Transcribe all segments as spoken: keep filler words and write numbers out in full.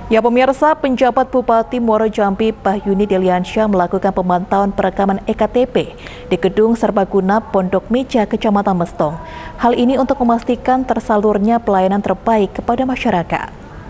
Ya pemirsa, penjabat Bupati Muaro Jambi Bahyuni Deliansyah melakukan pemantauan perekaman E K T P di Gedung Serbaguna Pondok Meja, Kecamatan Mestong. Hal ini untuk memastikan tersalurnya pelayanan terbaik kepada masyarakat.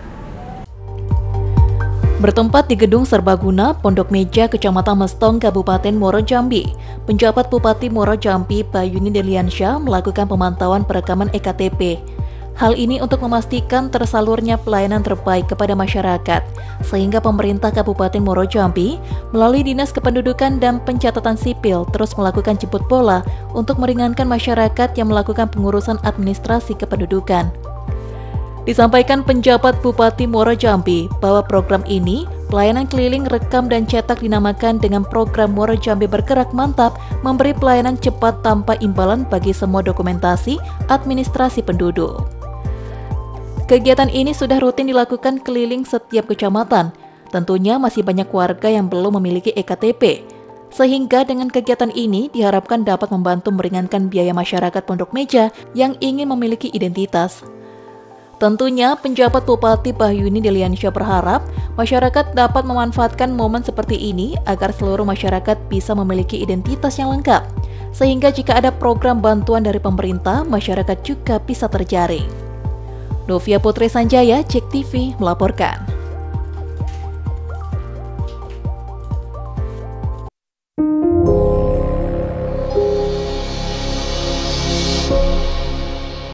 Bertempat di Gedung Serbaguna Pondok Meja, Kecamatan Mestong, Kabupaten Muaro Jambi, penjabat Bupati Muaro Jambi Bahyuni Deliansyah melakukan pemantauan perekaman E K T P. Hal ini untuk memastikan tersalurnya pelayanan terbaik kepada masyarakat, sehingga pemerintah Kabupaten Muaro Jambi melalui Dinas Kependudukan dan Pencatatan Sipil terus melakukan jemput bola untuk meringankan masyarakat yang melakukan pengurusan administrasi kependudukan. Disampaikan penjabat Bupati Muaro Jambi bahwa program ini, pelayanan keliling rekam dan cetak, dinamakan dengan program Muaro Jambi Bergerak Mantap, memberi pelayanan cepat tanpa imbalan bagi semua dokumentasi administrasi penduduk. Kegiatan ini sudah rutin dilakukan keliling setiap kecamatan. Tentunya masih banyak warga yang belum memiliki E K T P. Sehingga dengan kegiatan ini diharapkan dapat membantu meringankan biaya masyarakat Pondok Meja yang ingin memiliki identitas. Tentunya penjabat Bupati Bahyuni Deliansyah berharap masyarakat dapat memanfaatkan momen seperti ini agar seluruh masyarakat bisa memiliki identitas yang lengkap. Sehingga jika ada program bantuan dari pemerintah, masyarakat juga bisa terjaring. Novia Putri Sanjaya, Cek T V melaporkan.